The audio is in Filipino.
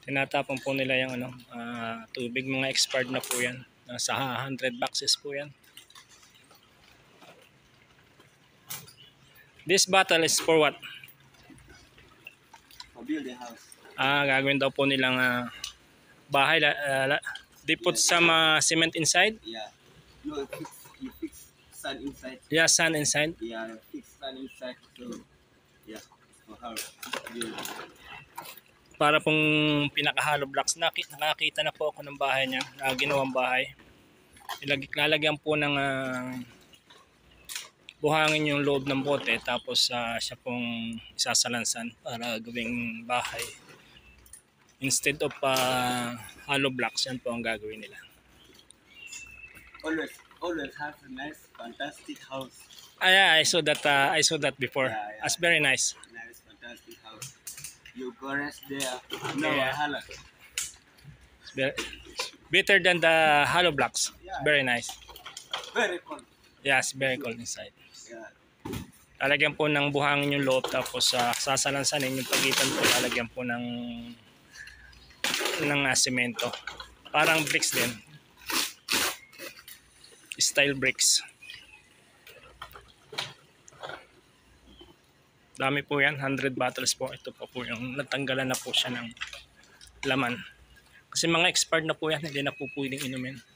Tinatapon po nila yung tubig, mga expired na po yan. Nasa 100 boxes po yan. This bottle is for what? For building house. Gagawin daw po nilang bahay. They put some cement inside? Yeah. No, you fix sand inside. Yeah, sand inside. Yeah, fix sand inside. So, yeah, for house. Para pong pinaka-hollow blocks. Nakakita na po ako ng bahay niya. Ginawang bahay. Lalagyan po ng buhangin yung loob ng bote. Tapos siya pong isasalansan para gawing bahay. Instead of hollow blocks, yan po ang gagawin nila. Always have a nice, fantastic house. Yeah, I saw that before. Yeah. It's very nice. Nice, fantastic house. You go rest there. No, Yeah. Hala. Better than the hollow blocks. Yeah. Very nice. Very cool. Yes, very cold inside. Yeah. Lalagyan po ng buhangin yung loob, tapos sasalansanin yung pagitan po, lalagyan po ng semento. Parang bricks din. Style bricks. Dami po yan, 100 bottles po. Ito po yung natanggalan na po siya ng laman. Kasi mga expired na po yan, hindi na po pwedeng inumin.